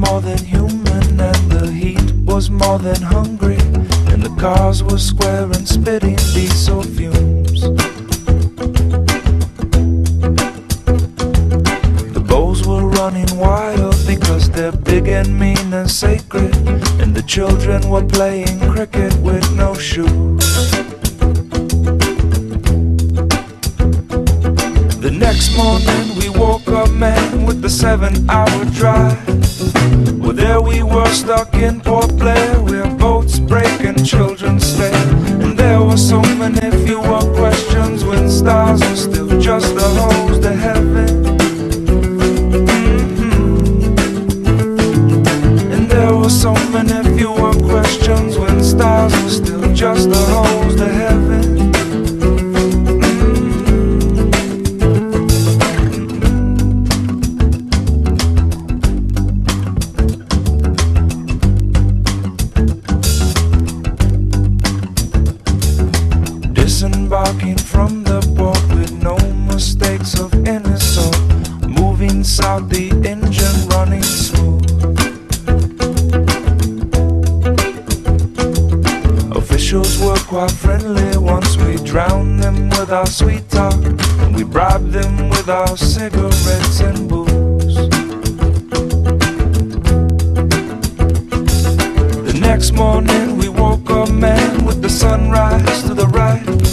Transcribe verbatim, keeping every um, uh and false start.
more than human, and the heat was more than hungry, and the cars were square and spitting diesel fumes. The bulls were running wild because they're big and mean and sacred, and the children were playing cricket with no shoes. The next morning we woke up, man, with the seven-hour drive. Well, there we were stuck in Port Blair, where boats break and children stay. And there were so many fewer questions when stars were still just a hose to heaven. Mm-hmm. And there were so many fewer questions when stars were still just a hose to heaven. Disembarking from the port with no mistakes of any sort, moving south, the engine running smooth. Officials were quite friendly once we drowned them with our sweet talk, and we bribed them with our cigarettes and booze. The next morning we woke up, man, with the sunrise to the right.